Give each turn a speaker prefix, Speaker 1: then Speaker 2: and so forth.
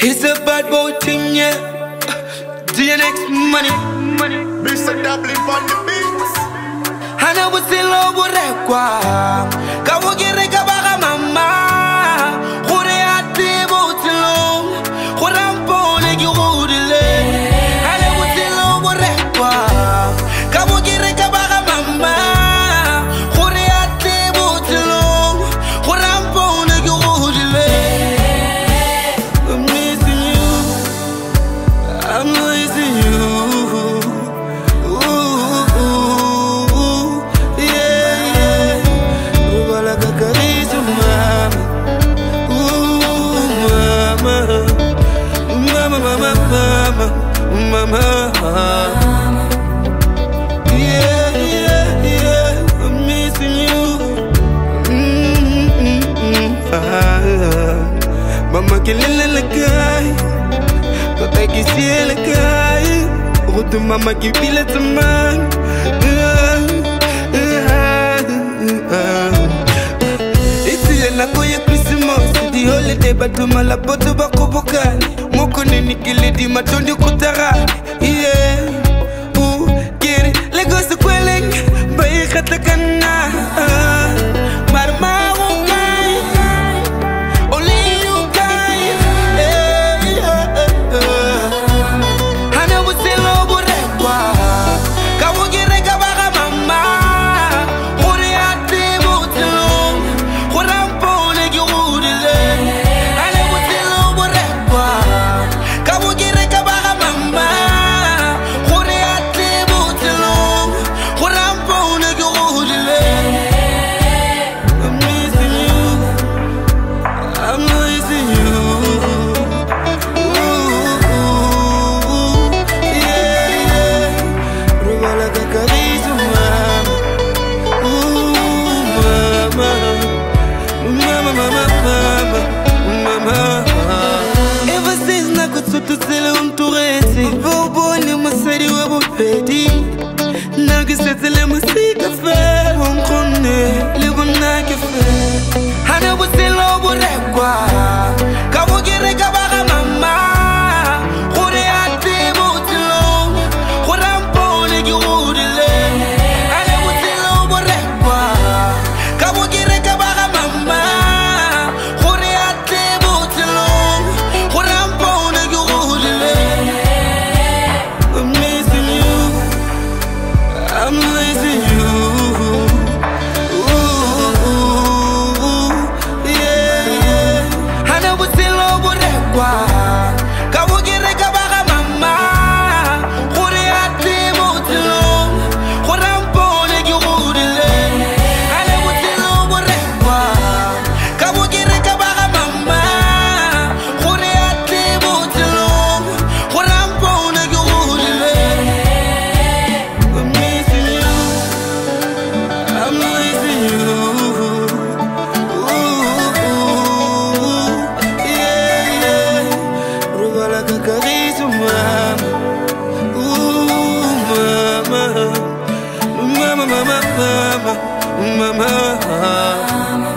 Speaker 1: It's a bad boy thing, yeah. DNX money.
Speaker 2: Mr. Dublin on the beats.
Speaker 1: Annah was in love with that guy. Kawo gere kabaga mama. Kore ate botilong. Korampo ne girodile. Annah was in love with that guy. Kawo gere kabaga mama. Kore ate botilong. Korampo ne girodile. I'm missing you. I'm missing you. Mama, yeah, I'm missing you. Mama, kilele le guy, papa qui c'est le guy, route mama qui pile ta main. Ici la koye Christmas, the holiday, but to malapoto bako bokani. Moko nini kilidi matondi kutarani. Yeah, get it. Lagos to Quelling, bayi katakana. Marma ukai, only you kai. Annah was in love with that guy. Kawo gere kabaga mama. Kore ate botilong. Korampo ne girodile. Annah was in love with that guy. Kawo gere kabaga mama. Kore ate botilong. Korampo ne girodile. I'm missing you. I'm missing you. Yeah. Rubala kakarizo mama. Mama. Ever since nakutsutu sele untureti. Bobo ni masari wabo pedi. Nagisetele musika fe. Wonkone libo nakefe. Annah was in love with that guy. Kawo gere kabaga mama. Kore ate botilong. Korampo ne girodile. Annah was in love with that guy. Kawo gere kabaga mama. Kore ate botilong. Korampo ne girodile. I'm missing you. I'm missing you. Yeah. Annah was in love with that guy. Kawo gere kabaga mama. Kore ate botilong. Korampo ne girodile. Annah was in love with that guy. Kawo gere kabaga mama. Kore ate botilong. Korampo ne girodile. I'm missing you. I'm missing you. Yeah. Rubala kakarizo mama. Mama. Mama.